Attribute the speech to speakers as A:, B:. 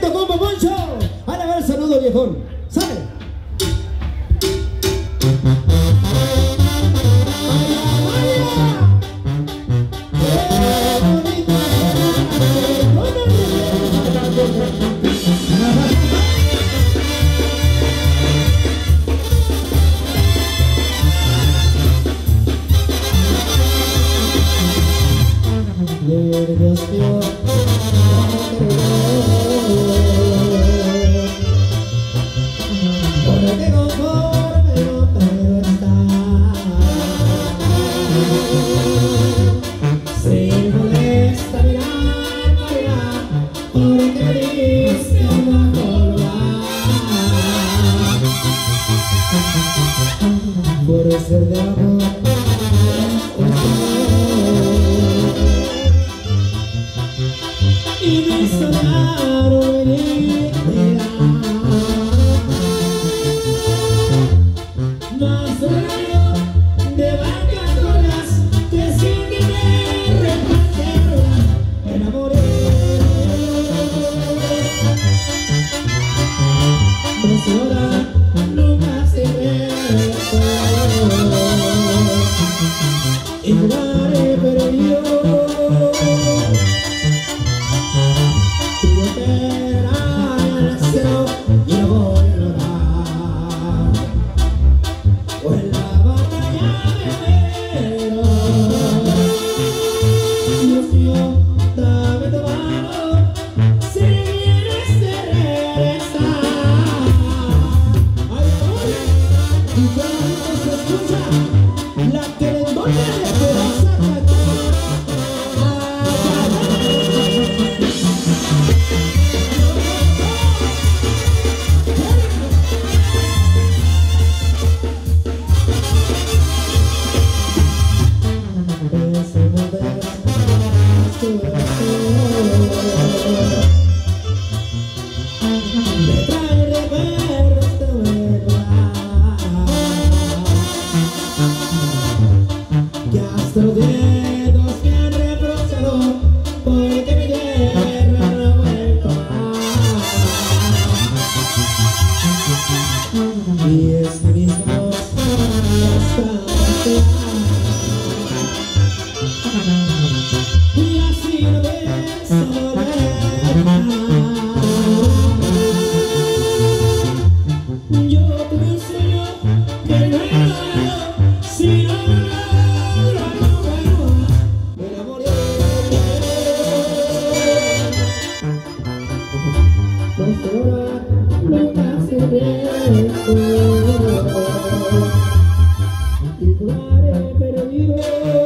A: Atento, compa Poncho. A ver, saludo, viejón. Sale. Dios mío, porque conforme no puedo estar, sin molesta mirar para allá, porque me diste un mejor lugar, por ser de amor. Y me sonaron más ruido de vacaciones que sin querer repartieron. Me enamoré, pues ahora nunca se ve y jugaré perdido. Y no voy a lograr, pues la batalla me veo. Dios mío, dame tu mano si vienes de regresar. Ay, ay, y cuando se escucha la querendona de Esperanza cantar. Me trae recuerdos de verdad, que hasta los dedos me han reprochado porque mi tierra no ha vuelto más. Y es que mis manos están vacías. Y así no ves soledad. Yo te enseño que no hay nada si no me logro. Me enamoré, pues ahora nunca se ve. Y jugaré perdido.